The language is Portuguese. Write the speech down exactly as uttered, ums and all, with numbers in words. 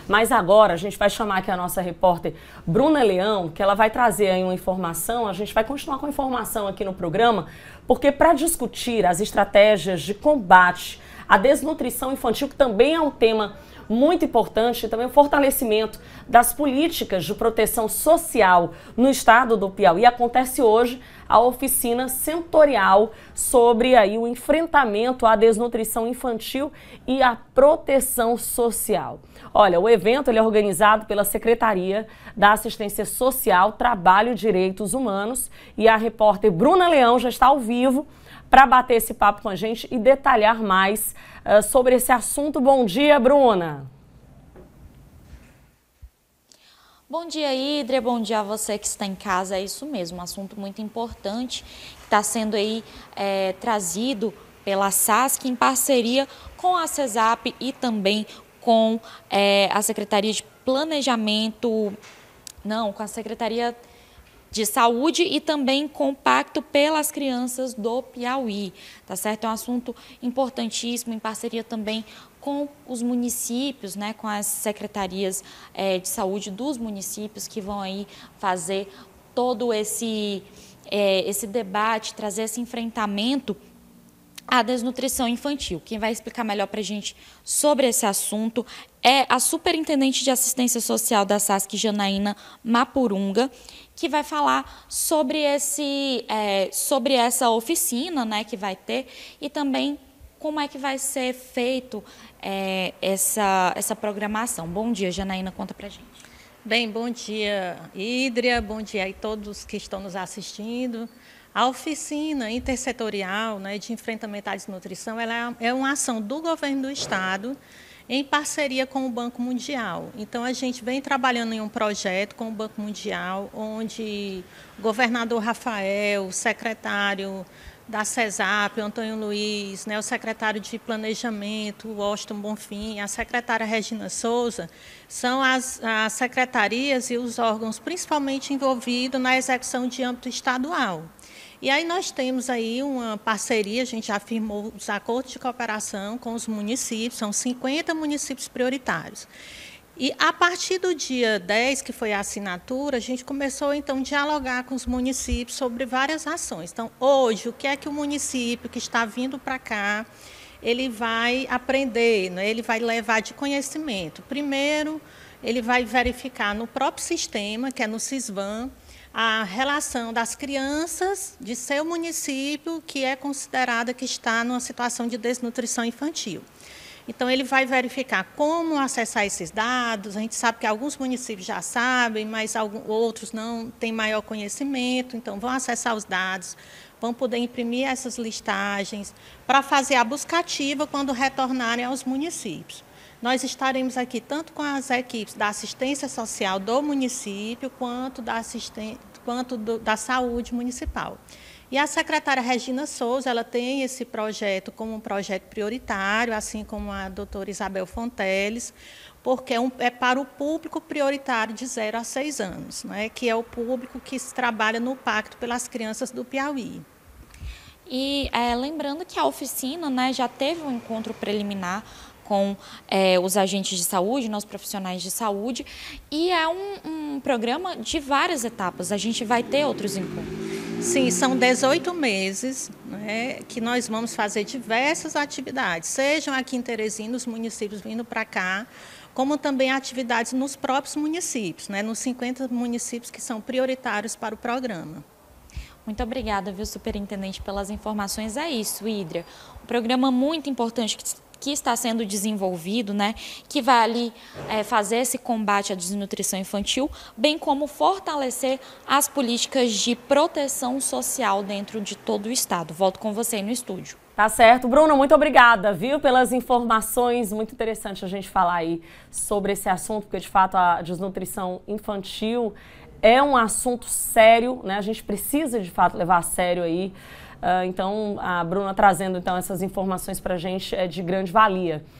Mas agora a gente vai chamar aqui a nossa repórter Bruna Leão, que ela vai trazer aí uma informação. A gente vai continuar com a informação aqui no programa, porque para discutir as estratégias de combate à desnutrição infantil, que também é um tema muito importante, e também o fortalecimento das políticas de proteção social no estado do Piauí, acontece hoje a oficina setorial sobre aí o enfrentamento à desnutrição infantil e a proteção social. Olha, o evento ele é organizado pela Secretaria da Assistência Social, Trabalho e Direitos Humanos, e a repórter Bruna Leão já está ao vivo para bater esse papo com a gente e detalhar mais uh, sobre esse assunto. Bom dia, Bruna. Bom dia, Hídria. Bom dia a você que está em casa. É isso mesmo, um assunto muito importante que está sendo aí é, trazido pela SASC em parceria com a CESAP e também com é, a Secretaria de Planejamento, não, com a Secretaria de Saúde e também com o Pacto pelas Crianças do Piauí, tá certo? É um assunto importantíssimo, em parceria também com os municípios, né, com as secretarias é, de saúde dos municípios que vão aí fazer todo esse, é, esse debate, trazer esse enfrentamento à desnutrição infantil. Quem vai explicar melhor para a gente sobre esse assunto é a Superintendente de Assistência Social da SASC, Janaína Mapurunga, que vai falar sobre, esse, é, sobre essa oficina, né, que vai ter e também como é que vai ser feito é, essa, essa programação. Bom dia, Janaína, conta pra gente. Bem, bom dia, Hídria, bom dia a todos que estão nos assistindo. A oficina intersetorial, né, de enfrentamento à desnutrição, ela é uma ação do governo do estado em parceria com o Banco Mundial. Então, a gente vem trabalhando em um projeto com o Banco Mundial, onde o governador Rafael, o secretário da CESAP, Antônio Luiz, né, o secretário de Planejamento, Washington Bonfim, a secretária Regina Souza, são as, as secretarias e os órgãos principalmente envolvidos na execução de âmbito estadual. E aí nós temos aí uma parceria, a gente já firmou os acordos de cooperação com os municípios, são cinquenta municípios prioritários. E a partir do dia dez, que foi a assinatura, a gente começou então a dialogar com os municípios sobre várias ações. Então, hoje, o que é que o município que está vindo para cá, ele vai aprender, né? Ele vai levar de conhecimento. Primeiro, ele vai verificar no próprio sistema, que é no SISVAN, a relação das crianças de seu município, que é considerada que está numa situação de desnutrição infantil. Então, ele vai verificar como acessar esses dados. A gente sabe que alguns municípios já sabem, mas alguns, outros não têm maior conhecimento. Então, vão acessar os dados, vão poder imprimir essas listagens para fazer a busca ativa quando retornarem aos municípios. Nós estaremos aqui tanto com as equipes da assistência social do município, quanto da, assisten- quanto do, da saúde municipal. E a secretária Regina Souza, ela tem esse projeto como um projeto prioritário, assim como a doutora Isabel Fonteles, porque é, um, é para o público prioritário de zero a seis anos, né, que é o público que se trabalha no Pacto pelas Crianças do Piauí. E é, lembrando que a oficina, né, já teve um encontro preliminar com é, os agentes de saúde, nós profissionais de saúde, e é um, um programa de várias etapas, a gente vai ter outros encontros. Sim, são dezoito meses, né, que nós vamos fazer diversas atividades, sejam aqui em Teresina, os municípios vindo para cá, como também atividades nos próprios municípios, né, nos cinquenta municípios que são prioritários para o programa. Muito obrigada, viu, superintendente, pelas informações. É isso, Hídria. Um programa muito importante que, que está sendo desenvolvido, né, que vai ali é, fazer esse combate à desnutrição infantil, bem como fortalecer as políticas de proteção social dentro de todo o estado. Volto com você aí no estúdio. Tá certo. Bruna, muito obrigada, viu, pelas informações. Muito interessante a gente falar aí sobre esse assunto, porque, de fato, a desnutrição infantil é um assunto sério, né? A gente precisa, de fato, levar a sério aí. Uh, então, a Bruna trazendo, então, essas informações pra gente é de grande valia.